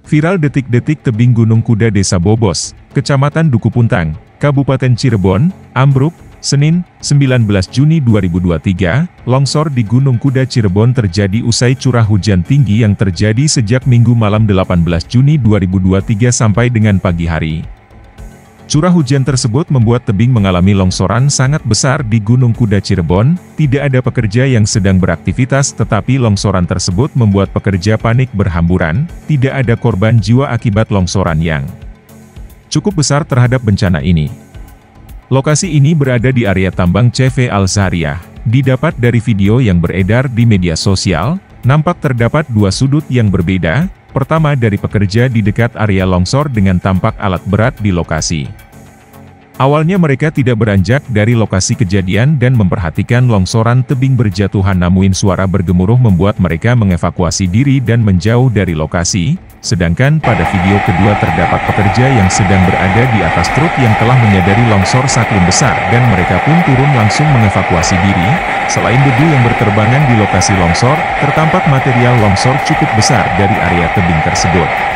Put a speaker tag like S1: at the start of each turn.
S1: Viral detik-detik tebing Gunung Kuda Desa Bobos, Kecamatan Duku Puntang, Kabupaten Cirebon, ambruk, Senin, 19 Juni 2023, longsor di Gunung Kuda Cirebon terjadi usai curah hujan tinggi yang terjadi sejak Minggu malam 18 Juni 2023 sampai dengan pagi hari. Curah hujan tersebut membuat tebing mengalami longsoran sangat besar di Gunung Kuda Cirebon. Tidak ada pekerja yang sedang beraktivitas, tetapi longsoran tersebut membuat pekerja panik berhamburan. Tidak ada korban jiwa akibat longsoran yang cukup besar terhadap bencana ini. Lokasi ini berada di area tambang CV Al-Zahriyah. Didapat dari video yang beredar di media sosial, nampak terdapat dua sudut yang berbeda. Pertama dari pekerja di dekat area longsor dengan tampak alat berat di lokasi. Awalnya mereka tidak beranjak dari lokasi kejadian dan memperhatikan longsoran tebing berjatuhan, namun suara bergemuruh membuat mereka mengevakuasi diri dan menjauh dari lokasi. Sedangkan pada video kedua terdapat pekerja yang sedang berada di atas truk yang telah menyadari longsor saking besar dan mereka pun turun langsung mengevakuasi diri. Selain debu yang berterbangan di lokasi longsor, tertampak material longsor cukup besar dari area tebing tersebut.